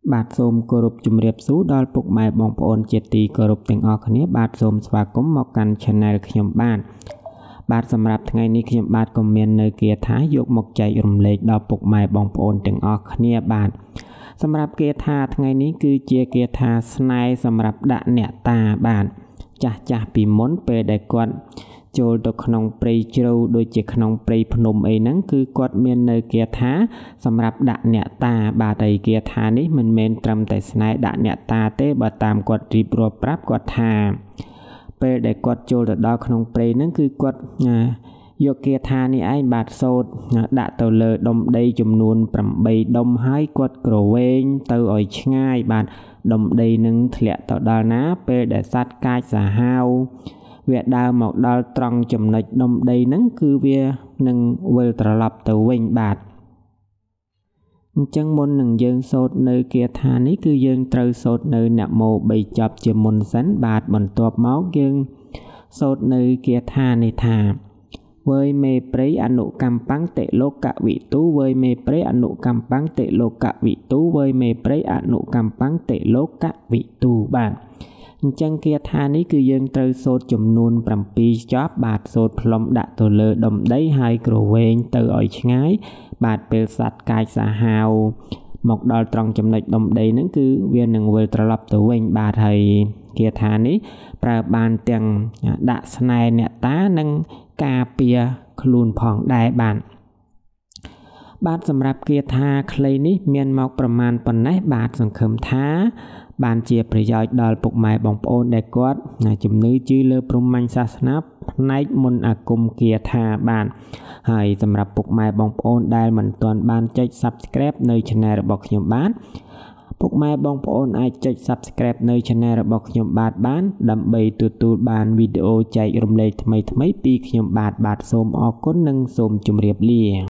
បាទសូមគោរពជំរាបសួរដល់ពុកម៉ែបងប្អូនជាទីគោរពទាំងអស់គ្នាបាទសូមស្វាគមន៍មកកាន់ Channel ខ្ញុំបាទសម្រាប់ថ្ងៃនេះខ្ញុំបាទក៏មាននៅគាថាយកមកចែករំលែកដល់ពុកម៉ែបងប្អូនទាំងអស់គ្នាបាទសម្រាប់គាថាថ្ងៃនេះគឺជាគាថាស្នេហ៍សម្រាប់ដាក់អ្នកតាបាទចាស់ពីមុនពេលដែលគាត់ចូលទៅក្នុងព្រៃជ្រៅដូចជាក្នុងព្រៃភ្នំអីហ្នឹងគឺគាត់មាននៅគាថាសម្រាប់ដាក់អ្នកតាបាទហើយគាថានេះមិនមែនត្រឹមតែស្នេហ៍ដាក់អ្នកតាទេបើតាមគាត់រៀបរាប់ប្រាប់គាត់ថាពេលដែលគាត់ចូលទៅដល់ក្នុងព្រៃហ្នឹងគឺគាត់យកគាថានេះឯងបាទសូត្រដាក់ទៅលើដុំដីចំនួន8ដុំហើយគាត់ក្រវែងទៅឲ្យឆ្ងាយបាទដុំដីនឹងធ្លាក់ទៅដល់ណាពេលដែលសត្វកាចសាហាវវាដើរមកដល់ត្រង់ចំណុចដុំដីហ្នឹងគឺវានឹងវិលត្រឡប់ទៅវិញបាទអញ្ចឹងមុននឹងយើងសូត្រនៅគាថានេះគឺយើងត្រូវសូត្រនៅនមោ3ចប់ជាមុនសិនបាទបន្ទាប់មកយើងសូត្រនៅគាថានេះថាវើយមេព្រៃអនុកម្មបង្តិលោកវិទូវើយមេព្រៃអនុកម្មបង្តិលោកវិទូវើយមេព្រៃអនុកម្មបង្តិលោកវិទូបាទអញ្ចឹងគាថានេះគឺយើងត្រូវសូត្រចំនួន7ចប់បាទសូត្រផ្លុំដាក់ទៅលើដុំដីហើយក្រវែងទៅឲ្យឆ្ងាយបាទពេលសត្វកាចសាហាវមកដល់ត្រង់ចំណុចដុំដីហ្នឹងគឺវានឹងវិលត្រឡប់ទៅវិញបាទហើយគាថានេះប្រើបានទាំងដាក់ស្នេហ៍អ្នកតានិងការពារខ្លួនផងដែរបាទសម្រាប់គាថាខ្លីនេះមានមកប្រមាណប៉ុណ្ណេះបាទសង្ឃឹមថាបានជាប្រយោជន៍ដល់ពុកម៉ែបងប្អូនដែលគាត់ជំនឿជឿលើព្រហ្មញ្ញសាសនាផ្នែកមន្តអាគមគាថាបាទហើយសម្រាប់ពុកម៉ែបងប្អូនដែលមិនទាន់បានចុច Subscribe នៅ Channel របស់ខ្ញុំបាទពុកម៉ែបងប្អូនអាចចុច Subscribe នៅ Channel របស់ខ្ញុំបាទបានដើម្បីទទួលបានវីដេអូចែករំលែកថ្មីៗពីខ្ញុំបាទសូមអរគុណនិងសូមជម្រាបលា